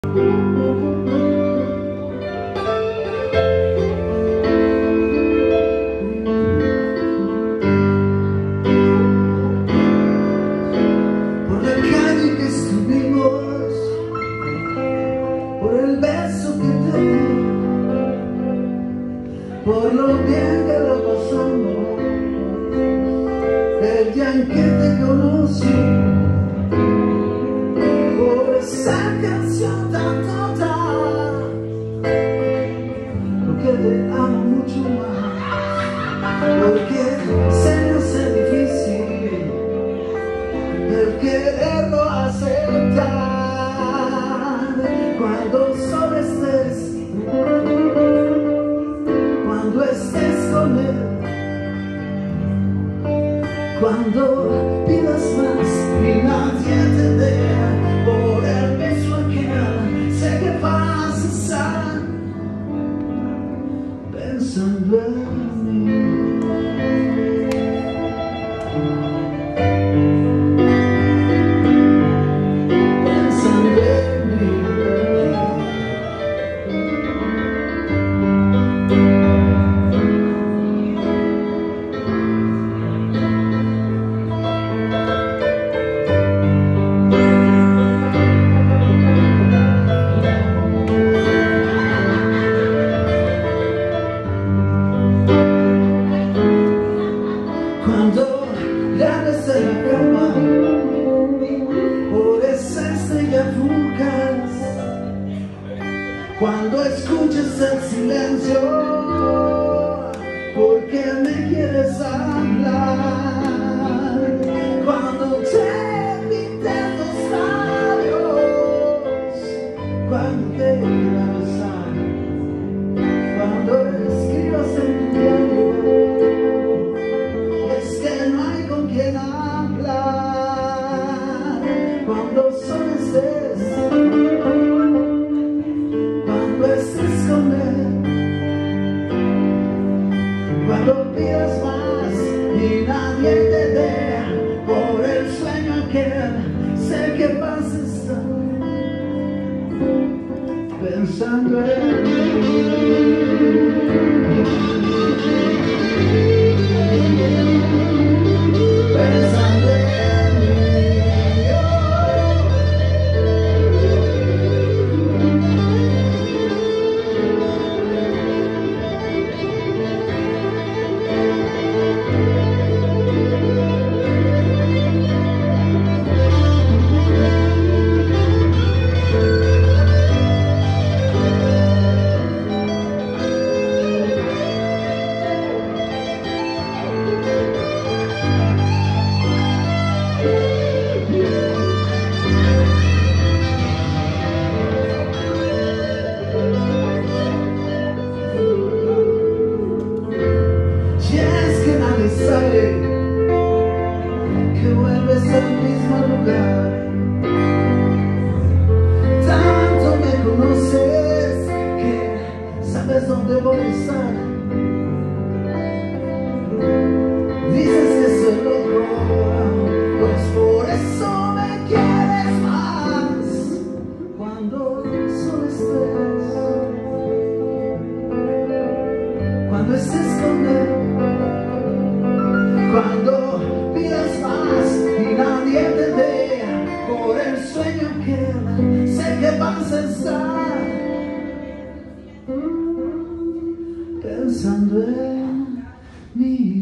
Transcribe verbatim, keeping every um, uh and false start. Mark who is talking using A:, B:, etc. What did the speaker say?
A: Por la calle que estuvimos, por el beso que te di, por lo bien que lo pasamos, el día en que te conocí, por esa canción tan tonta, porque te amo mucho más, porque se me hace difícil el quererlo aceptar. Cuando solo estés, cuando estés con él, cuando pidas más y nadie te vea, por el beso aquel, sé que vas a estar pensando en mí. Cuando llames en la cama por esa estrella fugaz, cuando escuches el silencio porque me quieres hablar, cuando te pinten los labios, cuando te quiera besar, cuando escribas en tu diario quien hablar, cuando solo estés, cuando estés con él, cuando pidas más y nadie te vea, por el sueño aquel, sé que vas a estar pensando en mí. Sabe que vuelves al mismo lugar, tanto me conoces que sabes dónde voy a estar. Dices que soy loco, pues por eso me quieres más. Cuando solo estés, cuando estés con él, cuando pidas más y nadie te vea, por el sueño que sé que vas a estar pensando en mí.